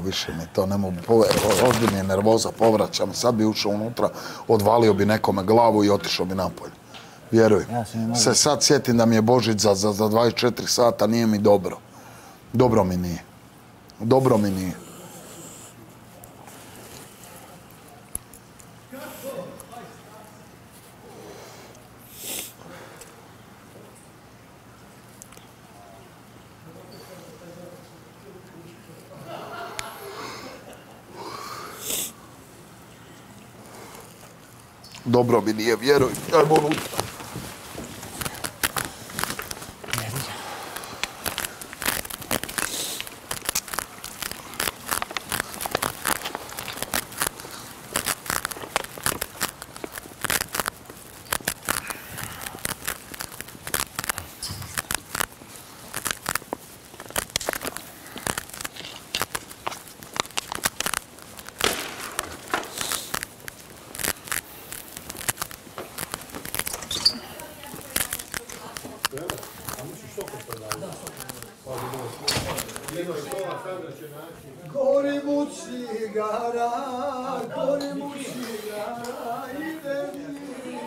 više mi to, ne mogu, ovdje mi je nervoza, povraćam, sad bi ušao unutra, odvalio bi nekome glavu i otišao bi napolje. Vjeruj, se sad sjetim da mi je Božić za 24 sata, nije mi dobro. Dobro mi nije. Dobro mi nije. Dobro mi nije, vjeruj. Ajmo unutra. Gori mu cigara, gori mu cigara, ide mi.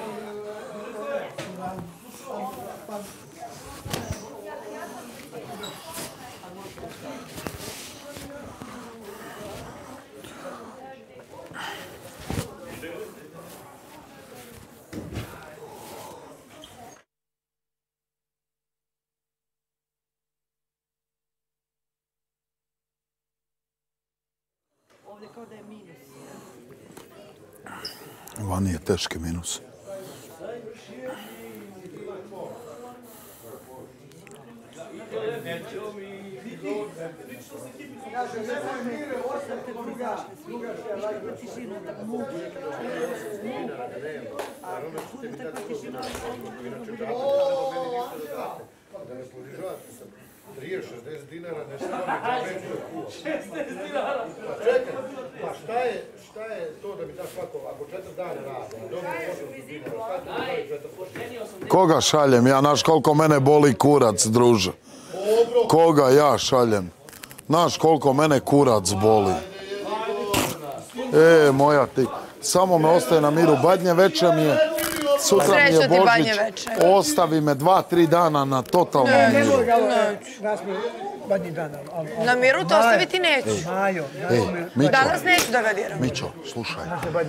Vani je teški minus. Da ne ponižavate sam. 30-60 dinara, ne samo mi da kuva. 60 dinara? Pa čekaj, pa šta je to da mi daš svako, ako 4 dana radi, dobro 800 dinara, šta je to da daje 400? Koga šaljem? Ja, znaš koliko mene boli kurac, druže. Koga ja šaljem? Znaš koliko mene kurac boli. Moja ti. Samo me ostaje na miru. Badnje veče mi je. Sutra mi je Božić. Ostavi me 2-3 dana na totalno miru. Na miru to ostaviti neću. Danas neću da ga diram. Mićo, slušaj.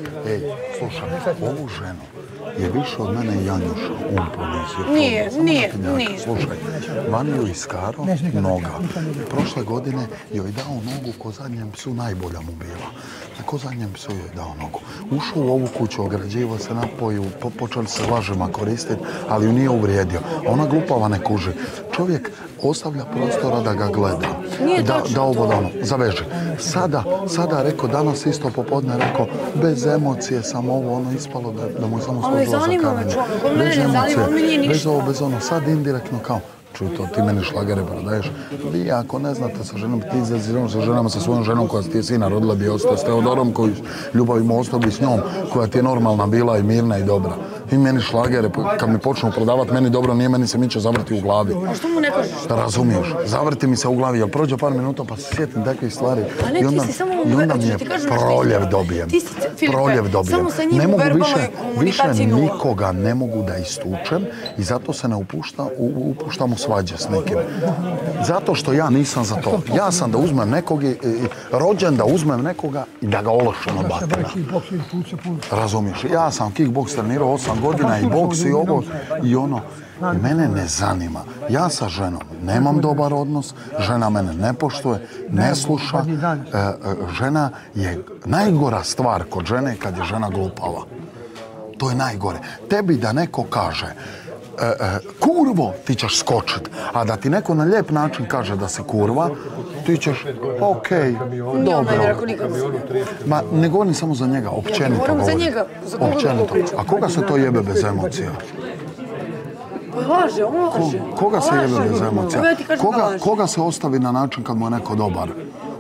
Ovu ženu je više od mene Janjuša ponizio. Nije. Slušaj, vani ju iskaro noga. Prošle godine joj dao nogu ko zadnjem psu, najbolja mu bila. Ko zadnjem psu joj dao nogu. Ušao u ovu kuću, ograđivo se napoju, počeli se lažima koristiti, ali ju nije uvrijedio. Ona glupava ne kuži. Čovjek ostavlja prostora da ga gleda. Da ovo dano, zaveži. Sada rekao, danas isto popodne rekao, bez emocije sam ovo, ono ispalo da mu je samo složilo za kamen. Bez ono, sad indirektno kao, čuj to, ti meni šlagere prodaješ. Vi ako ne znate sa ženom, ti izaziramo sa ženama, sa svojom ženom koja ti je sina rodila bi ostao, s Teodorom koju ljubavimo ostao bi s njom, koja ti je normalna bila i mirna i dobra. I meni šlagere, kad mi počnu prodavati, meni dobro nije, meni se Mićo zavrti u glavi. A što mu ne kažeš? Razumiješ, zavrti mi se u glavi, jer prođe par minuta pa se sjetim takvih stvari. A ne, ti si samo mi je proljev dobijem. Samo sa njim u verbalnoj komunikaciji nula. Više nikoga ne mogu da istučem i zato se ne upuštam u svađe s nekim. Zato što ja nisam za to. Ja sam da uzmem nekog, rođen da uzmem nekoga i da ga ološem od batina. Razumiješ, ja sam kickboks trenirao 8 godina i boks i ovo i ono. I mene ne zanima. Ja sa ženom nemam dobar odnos, žena mene ne poštuje, ne sluša. Žena je najgora stvar kod žene kad je žena glupava. To je najgore. Tebi da neko kaže kurvo, ti ćeš skočit. A da ti neko na lijep način kaže da si kurva, ti ćeš, okej, dobro. Ma ne govorim samo za njega, općenito govorim. Općenito. A koga se to jebe bez emocija? Laže, on laže. Koga se jebe bez emocija? Koga se ostavi na način kad mu je neko dobar?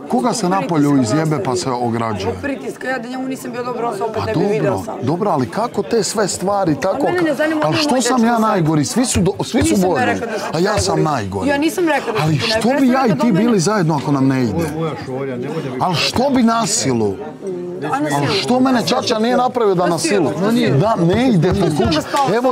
Koga se napolju izjebe pa se ograđuje? Pritiska, ja da njemu nisam bio dobro, on se opet Pa ne bi vidio sam. dobro, ali kako te sve stvari tako... mene ne zanima Ali ni što moj sam dečko ja sad. najgori? Svi su bolji. A ja sam najgori. Ja nisam rekla da Ali su ti što najgori, bi ja sam i rekla ti da mene- bili zajedno ako nam ne ide? Ali što bi na silu? Ali što mene čača nije napravio da na silu? Da, ne ide po kuću.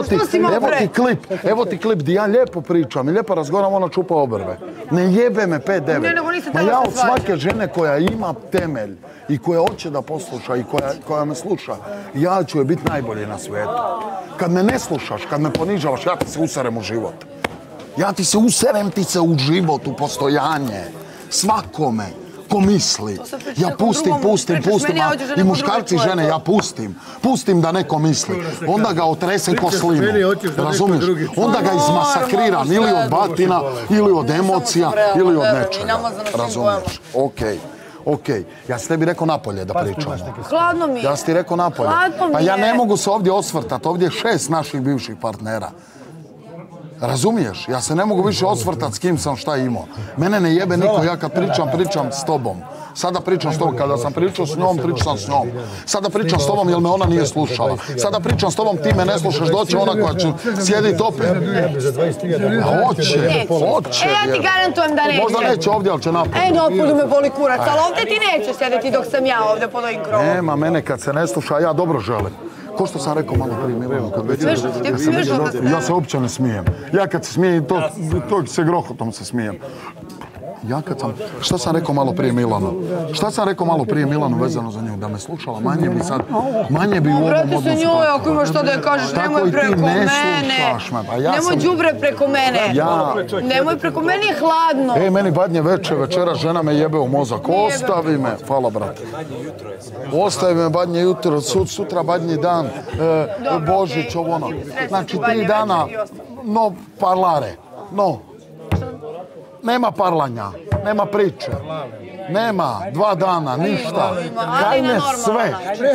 Evo ti klip gdje ja lijepo pričam i lijepo razgovaram, ona čupa obrve. Ne jebe me 5-9. Ma ja od svake žene koja ima temelj i koja hoće da posluša i koja me sluša, ja ću joj biti najbolji na svijetu. Kad me ne slušaš, kad me ponižavaš, ja ti se userem u život. Ja ti se userem u život, u postojanje. Svakome ko misli. Ja pustim. I muškarci i žene, ja pustim da neko misli. Onda ga otresem ko slinu. Razumiješ? Onda ga izmasakriram ili od batina, ili od emocija, ili od nečega. Razumiješ? Okej. Ja sam tebi rekao napolje da pričamo. Hladno mi je. Ja sam ti rekao napolje. Pa ja ne mogu se ovdje osvrtati. Ovdje je 6 naših bivših partnera. Razumiješ? Ja se ne mogu više osvrtati s kim sam šta imao. Mene ne jebe niko, ja kad pričam s tobom. Sada pričam s tobom, kada sam pričao s njom, pričam s njom. Sada pričam s tobom jer me ona nije slušala. Sada pričam s tobom, ti me ne slušaš, doće ona koja će sjediti opet. Hoće. Ja ti garantujem da neće. Možda neće ovdje, ali će napolje. Napolju me boli kurac, ali ovdje ti neće sjediti dok sam ja ovdje pod ovim krovom. Nema mene kad se ne sluša, ja dobro želim. Ko što sam rekao malo prije Milanu, ja se uopće ne smijem. Ja kad se smijem, to se grohotom se smijem. Ja kad sam... Šta sam rekao malo prije Milanu? Šta sam rekao malo prije Milanu vezano za nju? Da me slušala, manje bi u ovom odnosu... Vrati se njoj, ako imaš što da je kažeš, nemoj preko mene. Nemoj đubre preko mene. Nemoj preko mene, je hladno. Meni badnje večera žena me jebe u mozak. Ostavi me, hvala brate. Ostavi me badnje jutro, sutra badnji dan, Božić, ovo ono. Znači 3 dana, no parlare, no. Nema parlanja, nema priče, nema 2 dana, ništa. Kajne sve.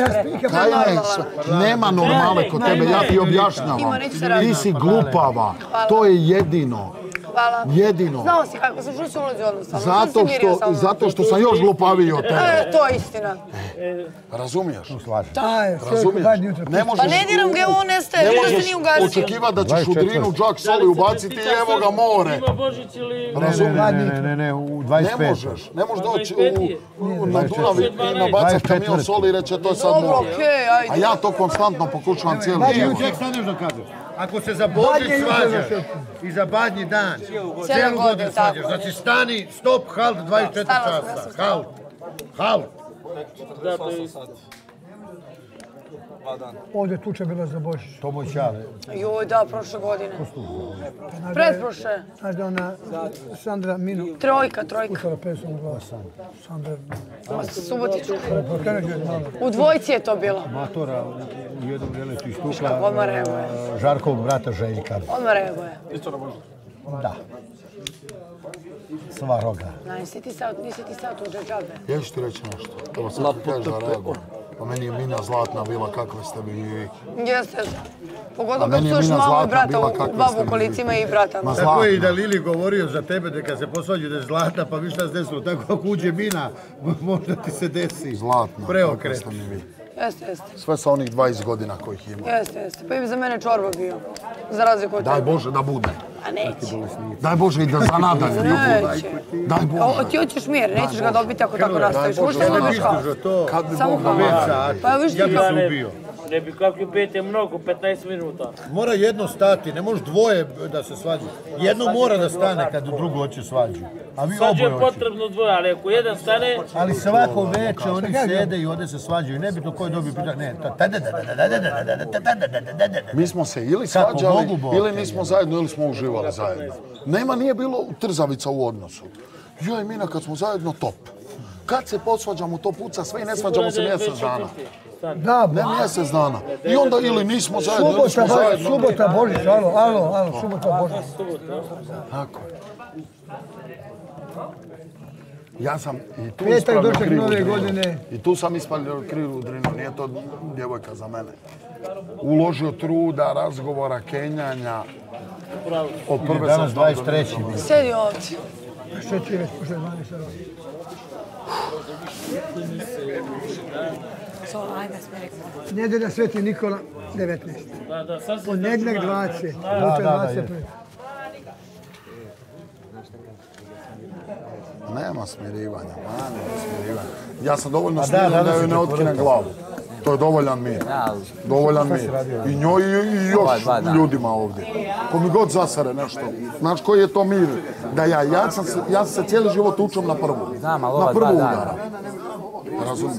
Nema normale kod tebe, ja ti objašnjavam. Ti si glupava, to je jedino. Hvala. Jedino. Znao si kako sam što ulazi odnosno. Zato što sam još glupaviji od tebe. To je istina. Razumiješ? Razumiješ? Pa ne diram ga, on nestaje, vidio se nije ugasio. Očekivati da ćeš u drinu džak soli ubaciti i evo ga more. Razumiješ? Ne, u 25. Ne možeš doći na Dunav i nabacati kamion soli i reći to je sad more. Dobro, okej, ajde. A ja to konstantno pokušavam cijeli život. Ako se za Božić svađaš i za badnji dan, cijelu godinu svađaš. Znači stani, stop, halt, 24 časa. Halt. Ovdje tuča bila za Božić. To moj čale. Joj, da, prošle godine. Pretprošle. Znaš da ona Sandra Minu... Trojka. Kušala pesmu glasa. Sandra... Subotiću. U dvojci je to bilo. Matora u jednom djeletu istukla Odmah reaguje. Žarkovog brata Željka. Odmah reaguje. Da. Sva roga. Nisi ti sad tu džabe. Ja ću ti reći nešto. Evo sad ti kažeš da reagujem. Pa meni je Mina zlatna bila kakve ste vi i vi. Jeste. Pogotovo kad sluš mamu i brata, babu u kolicima i brata. Tako je i da Lili govorio za tebe da kad se posvađu da je zlatna, pa viš šta se desilo. Tako ako uđe Mina, možda ti se desi zlatna, preokret. Ste mi vi. Jeste. Sve sa onih 20 godina kojih ima. Jeste. Pa i za mene čorba bio. Za razliku od tebe. Daj Bože da bude. A neće. Daj Bože i da za nadalje. Neće. Daj Bože. Ti hoćeš mir, nećeš ga dobiti ako tako nastaviš. Možda ne dobiš kao. Kad bi Samo Bog kao. Pa viš ti Ja bi se ubio. Ne bi kakvi 5 je mnogo, 15 minuta. Mora jedno stati, ne može dvoje da se svađu. Jedno mora da stane kad drugo hoće svađu. A vi Sad oboje je hoće. potrebno dvoje, ali ako jedan stane... Ali svako veče oni sede i ovdje se svađaju. Nebitno ko je dobio pitanje. Ne, Mi smo se ili svađali, ili nismo zajedno, ili smo uživali zajedno. Nije bilo trzavica u odnosu. Ja i Mina kad smo zajedno top. Kad se posvađamo to puca sve i ne svađamo se mjesec dana. Da, Ne mjesec dana. I onda ili nismo zajedno, ili smo zajedno. Subota Božić, alo, subota Božić. Tako je. Ja sam i tu Petak ispravljao doček krivu nove drinu. godine. I tu sam ispravljao krivu drinu, nije to djevojka za mene. Uložio truda, razgovora, kenjanja. Od prve danas sam 23. Sjedi ovdje. Šeći već pošto je 12 sati. Nedelja Sveti Nikola, 19. Da, sad se Ponedjeljak 20. Počeo 21. Nema smirivanja, Ja sam dovoljno smiren da joj ne otkinem glavu. To je dovoljan mir. Dovoljan mir. I njoj i još ljudima ovdje. Ko mi god zasare nešto. Znaš koji je to mir? Da ja sam se cijeli život učim na prvu. Na prvu udara. Razumiješ?